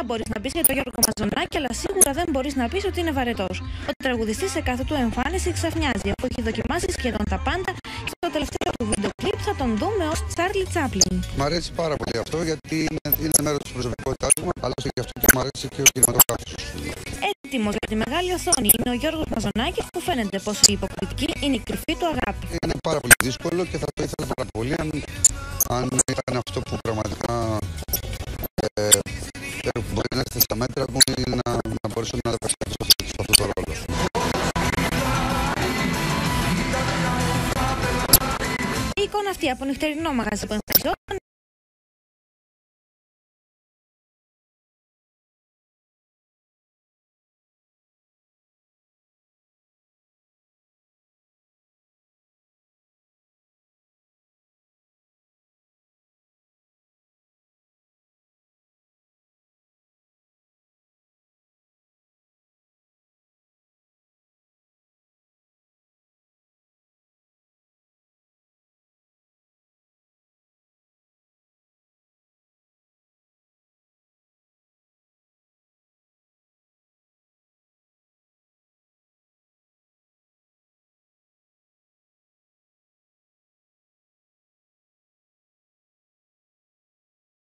μπορείς να πεις για τον Γιώργο Μαζονάκη, αλλά σίγουρα δεν μπορείς να πεις ότι είναι βαρετός. Ο τραγουδιστής σε κάθε του εμφάνιση ξαφνιάζει, αφού έχει δοκιμάσει σχεδόν τα πάντα και στο τελευταίο του βίντεο κλιπ θα τον δούμε ως Τσάρλι Τσάπλιν. Μ' αρέσει πάρα πολύ αυτό γιατί είναι μέρος της προσωπικότητάς μου, αλλά και αυτό και μου αρέσει και ο κινηματογράφος. Έτοιμος για τη μεγάλη οθόνη είναι ο Γιώργος Μαζονάκης, που φαίνεται πως η υποκριτική είναι η κρυφή του αγάπη. Είναι πάρα πολύ δύσκολο και θα το ήθελα πάρα πολύ αν ήταν αυτό που πραγματικά μπορεί να είστε στα μέτρα μου ή να μπορέσω να δραστηριοποιήσω σε αυτό το ρόλο. Η εικόνα αυτή από νυχτερινό μαγαζί που εμφανιζόταν